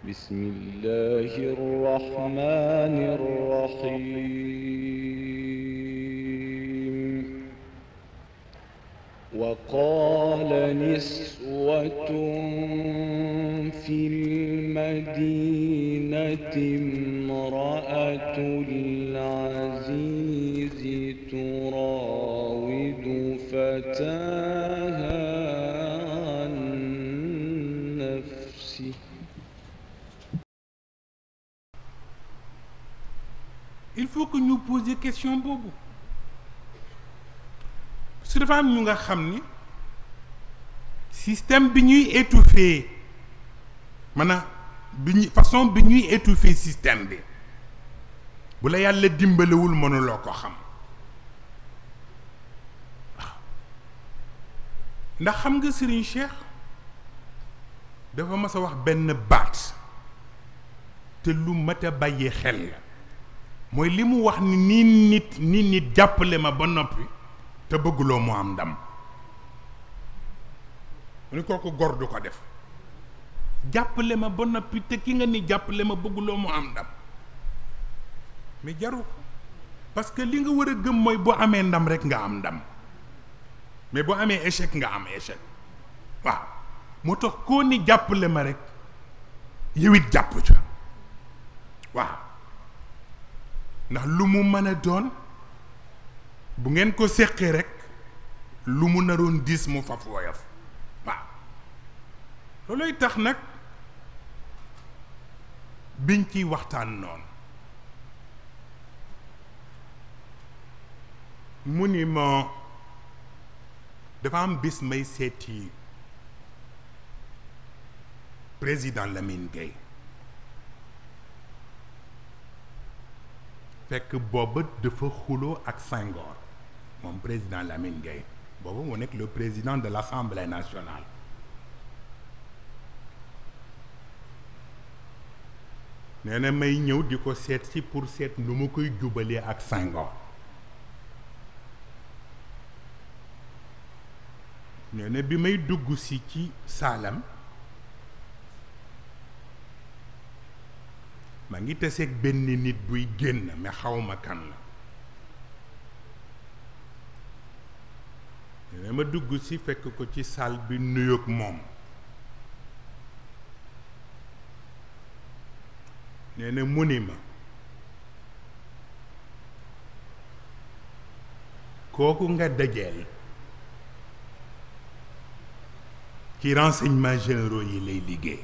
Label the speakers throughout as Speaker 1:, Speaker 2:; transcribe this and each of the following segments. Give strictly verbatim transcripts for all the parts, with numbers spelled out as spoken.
Speaker 1: بسم الله الرحمن الرحيم وقال نسوة في المدينة امرأة العزيز تراود فتاها عن نفسه.
Speaker 2: Il faut que ñu poser question boobu parce que dafa am ñu nga xam ni système bi ñuy étouffer maanaam bi ñuy façon bi ñuy étouffer système bi bu la yàlla dimbalewul mënuloo ko xam waaw ndax xam nga Serigne Cheikh dafa mas a wax benn baat te lu mat a bàyyi xel la mooy li mu wax ni nii nit nii nit jàppale ma ba noppi te bëgguloo mu am ndam mu ni kooku gor du ko def jàppale ma ba noppi te ki nga ni jàppale ma bëgguloo mu am ndam mais jaru ko parce que li nga war a gëm mooy boo amee ndam rek nga am ndam mais boo amee échec nga am échec waaw moo tax koo ni jàppale ma rek yow it jàpp ca waaw ndax lu mu mën a doon bu ngeen ko séqee rek lu mu naroon diis mu faf woyof waaw looloy tax nag biñ ciy waxtaan noonu mu ni ma dafa am bis may seeti président Lamine Gueye fekk booba dafa xuloo ak Senghor moom président Lamine Gueye booba mu nekk le président de l'Assemblée nationale nee na may ñëw di ko seet si pour seet nu ma koy jubalee ak Senghor nee na bi may dugg si ci saalam maa ngi taseeg benn nit buy génn mais xawma kan la nee ma dugg si fekk ko ci salle bi nuyoog moom nee na mu ni ma kooku nga dajeel ci renseignements généraux yi lay liggéey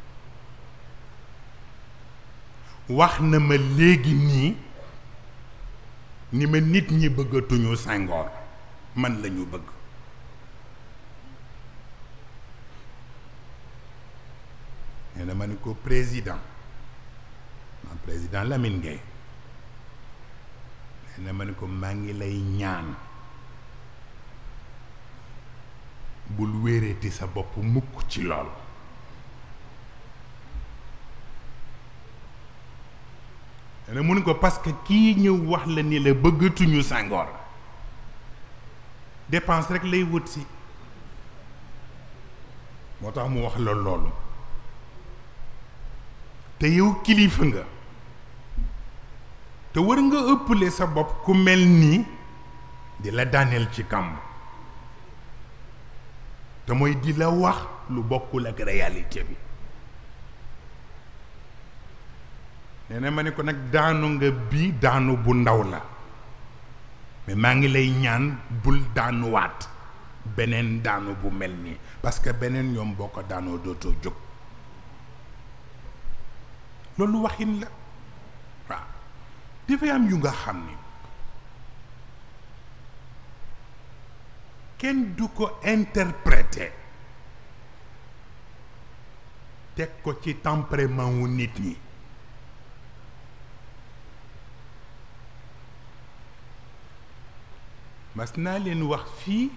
Speaker 2: wax na ma léegi nii ni ma nit ñi bëggatuñu Senghor man lañu bëgg nee na ma ni ko président ma président Lamine Gueye nee na ma ni ko maa ngi lay ñaan bul wéereeti sa bopp mukk ci lool ne mun ko parce que kii ñëw wax la ni la bëggatuñu Senghor dépense rek lay wut si moo tax mu wax la loolu te yow kilifa nga te war nga ëppale sa bopp ku mel nii di la daaneel ci kàmb te mooy di la wax lu bokkul ak réalité bi nee na ma ne ko nag daanu nga bii daanu bu ndaw la mais maa ngi lay ñaan bul daanuwaat beneen daanu bu mel nii parce que beneen ñoom boo ko daanoo dootoo jóg loolu waxin la waaw dafay am yu nga xam ni kenn du ko interpréter teg ko ci tempérament wu nit ñi mas naa leen wax fii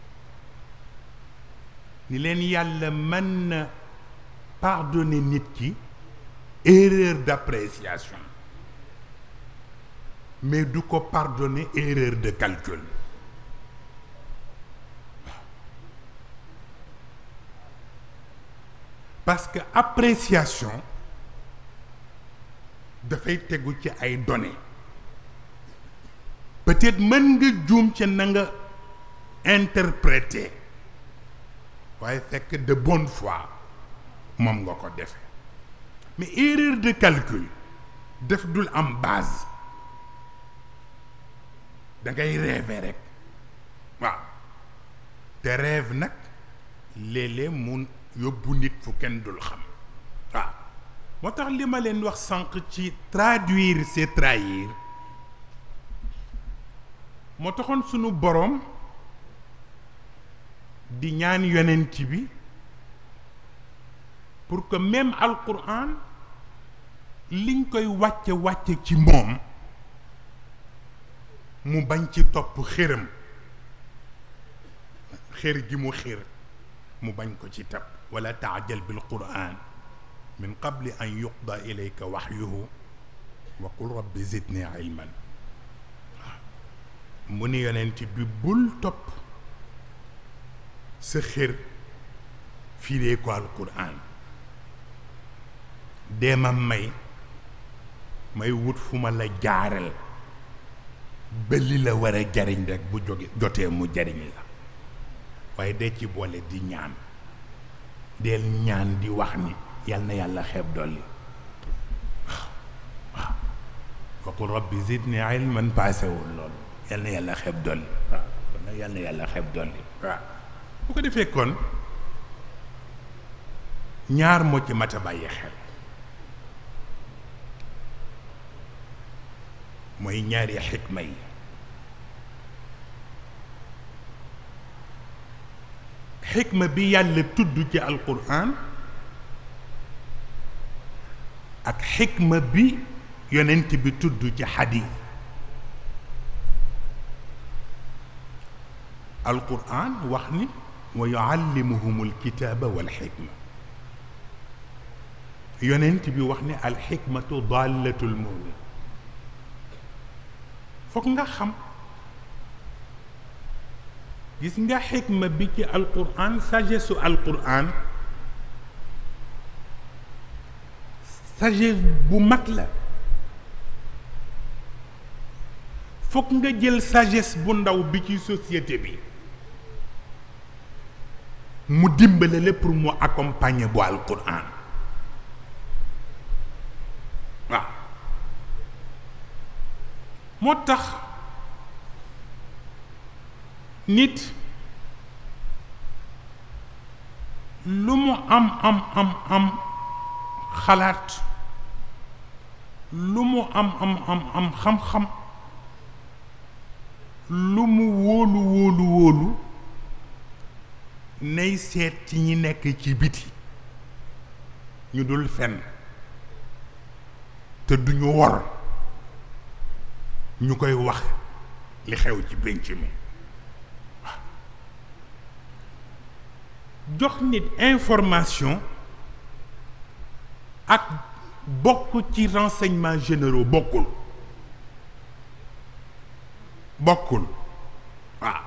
Speaker 2: ni leen yàlla mën na pardonner nit ki erreur d'appréciation mais du ko pardonner erreur de calcul parce que appréciation dafay tegu ci ay données peut-être mën nga juum ca na nga interpréter waaye fekk de bonne foi moom nga ko defe mais erreur de calcul def dul am base da ngay rêver rek waaw te rêve nag léeg-léeg mun yóbbu nit fu kenn dul xam waaw moo tax li ma leen wax sànq ci traduire c'est trahir moo taxoon sunu boroom di ñaan yonent bi pour que même Alquran liñ koy wàcce wàcce ci moom mu bañ ci topp xéram xér gi mu xér mu bañ ko ci tab wala taajal bil Quran min qabli an yuqda ilayka waxyuhu wa qul rabbi zidni ilman mu ni yonent bi bul topp sa xér firee ko Alquran deema may may wut fu ma la jaaral ba li la war a jariñ rek bu jóge jotee mu jariñ la waaye dee ci boole di ñaan deel ñaan di wax ni yal na yàlla xeeb dolli waaw waaw waqul rabbi zidni ilman paasewul loolu yal na yàlla xeeb dolli waaw kon yal na yàlla xeeb dolli waaw bu ko defee kon ñaar moo ci mat a bàyyi xel mooy ñaari xikma yi xikma bi yàlla tudd ci alquran ak xikma bi yonent bi tudd ci xadiis alquran wax ni wa yuallimuhum alkitaba walxikma yonent bi wax ni alxikmatu dallatul mu'min foog nga xam gis nga xikma bi ci alquran sagesse su alquran sagesse bu mag la foog nga jël sagesse bu ndaw bi ci société bi mu dimbale la pour mu accompagner bu alquran waaw moo tax nit lu mu am am am am xalaat lu mu am am am am xam-xam lu mu wóolu wóolu wóolu nay seet ci ñi nekk ci biti ñu dul fen te duñu wor ñu koy wax li xew ci pénc mi jox nit information ak bokk ci renseignements généraux bokkul bokkul waaw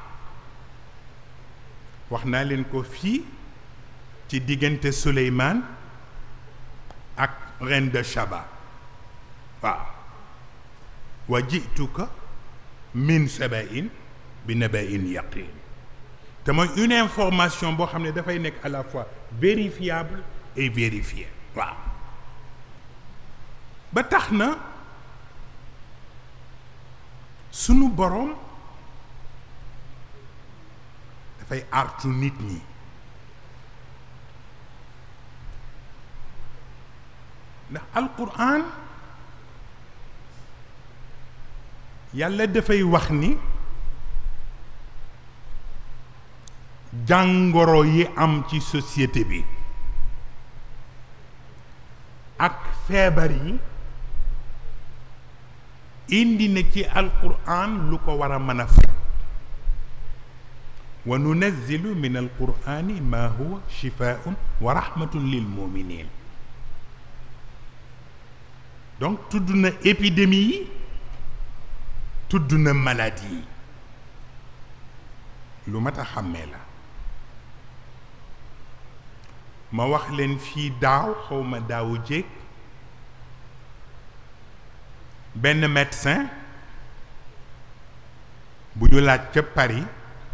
Speaker 2: wax naa leen ko fii ci diggante Suleymaan ak reine de Saba waaw wa jituka min sabain bi nabain yaqin te mooy une information boo xam ne dafay nekk à la fois vérifiable et vérifiée waaw ba tax na sunu boroom dafay artu nit ñi ndax alquran yàlla dafay wax ni jàngoro yi am ci société bi ak feebar yi indi na ci alquran lu ko war a mën a faj wa nunazzilu min alqurani ma huwa shifaun wa rahmatun lil muminin donc tudd na épidémie yi tudd na maladie yi lu mat a xàmmee la ma wax leen fii daaw xawma daawu jéeg benn médecin bu ñu laaj ca Paris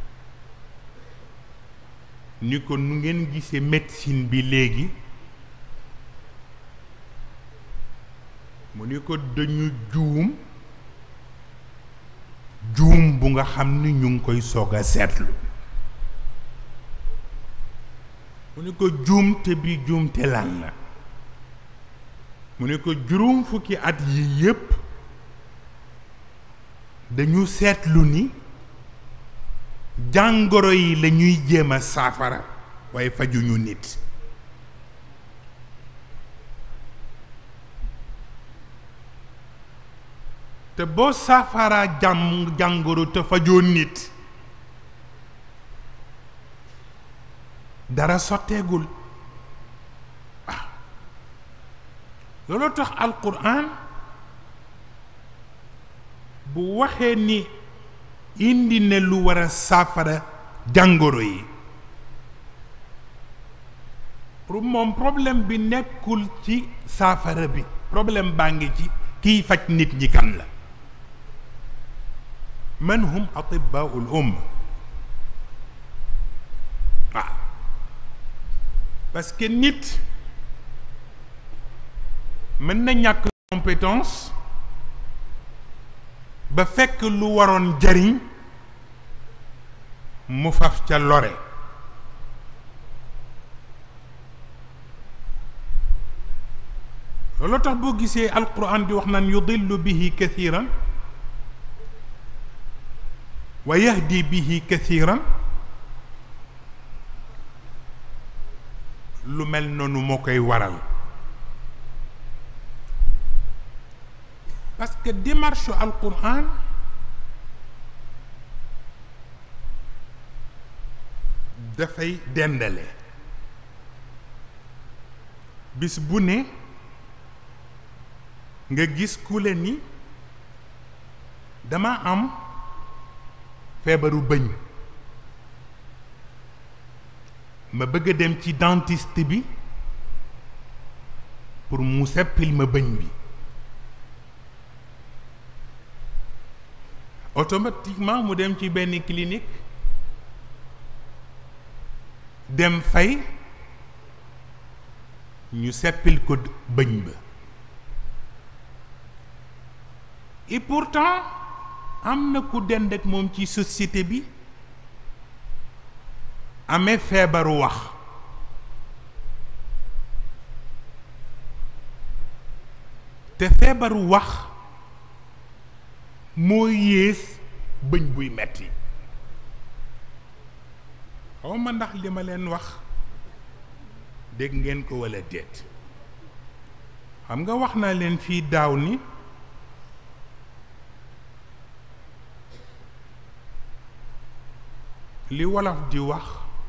Speaker 2: ni ko nu ngeen gisee médecine bi léegi mu ni ko dañu juum juum bu nga xam ni ñu ngi koy soog a seetlu mu ni ko juumte bi juumte lan la mu ni ko juróom fukki at yi yépp dañu seetlu ni jàngoro yi la ñuy jéem a saafara waaye fajuñu nit te boo saafara jàmm jàngoro te fajoo nit dara sotteegul waaw looloo tax alquran bu waxee ni indi ne lu war a saafara jàngoro yi pour moom problème bi nekkul ci saafara bi problème baa ngi ci kiy faj nit ñi kan la man hum atibbaul umma waaw parce que nit mën na ñàkk compétence ba fekk lu waroon jariñ mu faf ca lore loolu tax boo gisee alquran di wax naan yudillu bihi kathiran wa yahdi bihi kathiran lu mel noonu moo koy waral parce que démarche alquran dafay dendale bis bu ne nga gis ku le ni dama am feebaru bëñ ma bëgg a dem ci dentiste bi pour mu seppil ma bëñ bi automatiquement mu dem ci benn clinique dem fay ñu seppil ko bëñ ba et pourtant am na ku dend ak moom ci société bi amee feebaru wax te feebaru wax moo yées bëñ buy metti xaw ma ndax li ma leen wax dégg ngeen ko walla déet xam nga wax naa leen fii daaw ni li wolof di wax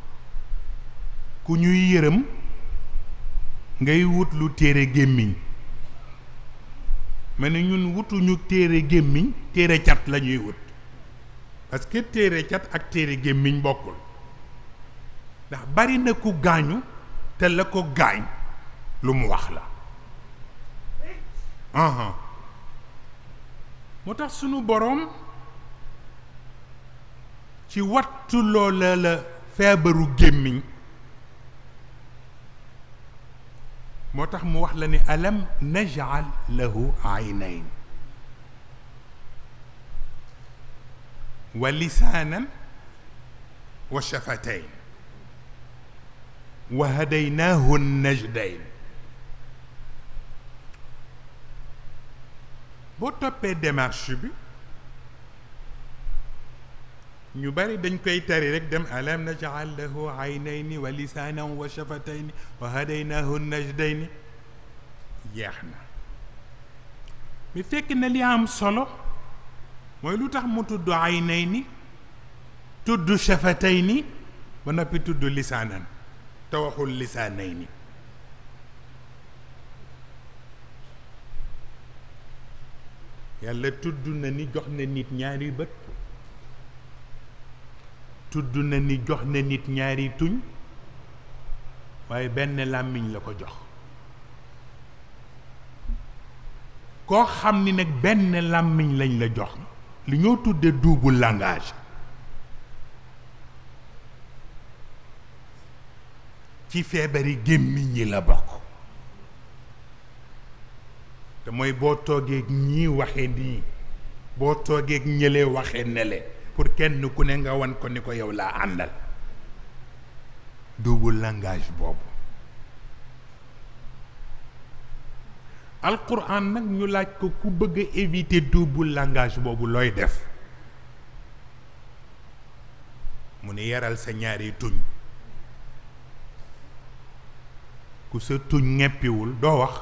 Speaker 2: ku ñuy yërëm ngay wut lu téere gémmiñ ma ne ñun wutuñu téere gémmiñ téere cat la ñuy wut parce que téere cat ak téere gémmiñ bokkul ndax bari na ku gaañu te la ko gaañ lu mu wax la aha moo tax sunu boroom ci wattu loola la feebaru gémmiñ moo tax mu wax la ni alam naj'al lahu aynayn wa lisaanan wa shafatayn wa hadaynaahu najdayn boo toppee démarche bi ñu bari dañ koy tari rek dem alam naj'al lahu aynayni wa lisaanan wa shafatayni wa hadaynaahu najdayni jeex na mi fekk na li am solo mooy lu tax mu tudd aynayni tudd shafatayni ba noppi tudd lisaanan te waxul lisaanayni yàlla tudd na ni jox na nit ñaari bët tudd na ni jox na nit ñaari tuñ waaye benn làmmiñ la ko jox koo xam ni nag benn làmmiñ lañ la jox li ñoo tudde double langage ci feebari gémmiñ yi la bokk te mooy boo toogee ñii waxe nii boo toogee ñële waxe nele pour kenn ku ne nga wan ko ni ko yow laa àndal double langage boobu alquran nag ñu laaj ko ku bëgg a éviter double langage boobu looy def mu ne yaral sa ñaari tuñ ku sa tuñ ñeppiwul doo wax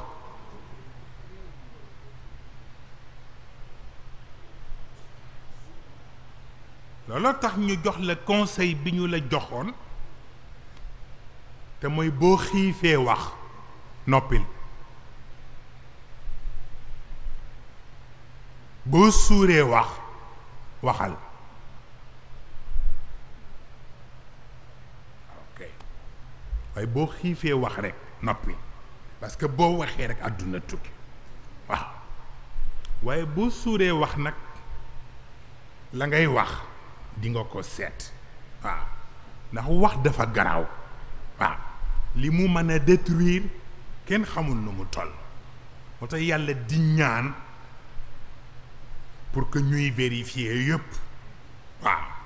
Speaker 2: looloo tax ñu jox la conseil bi ñu la joxoon te mooy boo xiifee wax noppil boo suuree wax waxal ok waaye boo xiifee wax rek noppi parce que boo waxee rek àdduna tukki waaw waaye boo suuree wax nag la ngay wax di nga ko seet waaw ndax wax dafa garaaw waaw li mu mën a détruire kenn xamul nu mu toll moo tax yàlla di ñaan pour que ñuy vérifier yëpp waaw